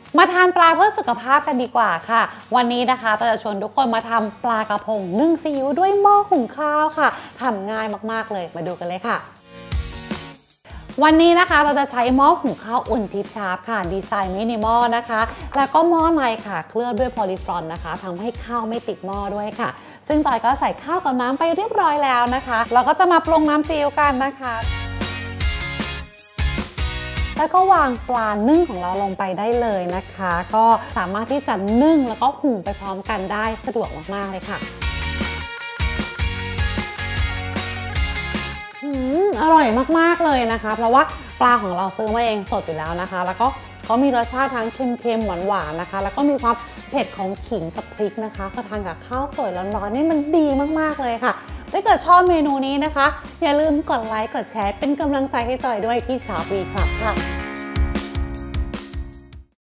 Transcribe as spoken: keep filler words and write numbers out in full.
มาทานปลาเพื่อสุขภาพกันดีกว่าค่ะวันนี้นะคะเราจะชวนทุกคนมาทำปลากระพงนึ่งซีอิ๊วด้วยหม้อหุงข้าวค่ะทำง่ายมากๆเลยมาดูกันเลยค่ะวันนี้นะคะเราจะใช้หม้อหุงข้าวอุ่นทิพย์ชาร์ปค่ะดีไซน์มินิมอลนะคะแล้วก็หม้อในค่ะเคลือบด้วยโพลีฟลอนนะคะทำให้ข้าวไม่ติดหม้อด้วยค่ะซึ่งจอยก็ใส่ข้าวกับน้ำไปเรียบร้อยแล้วนะคะเราก็จะมาปรุงน้ำซีอิ๊วกันนะคะแล้วก็วางปลานึ่งของเราลงไปได้เลยนะคะก็สามารถที่จะนึ่งแล้วก็หุงไปพร้อมกันได้สะดวกมากๆเลยค่ะอร่อยมากๆเลยนะคะเพราะว่าปลาของเราซื้อมาเองสดอยู่แล้วนะคะแล้วก็เขามีรสชาติทั้งเค็มๆหวานๆนะคะแล้วก็มีความเผ็ดของขิงกับพริกนะคะพอทานกับข้าวสวยร้อนๆนี่มันดีมากๆเลยค่ะถ้าเกิดชอบเมนูนี้นะคะอย่าลืมกดไลค์กดแชร์เป็นกำลังใจให้จอยด้วยที่ชาร์ปวีคลับค่ะ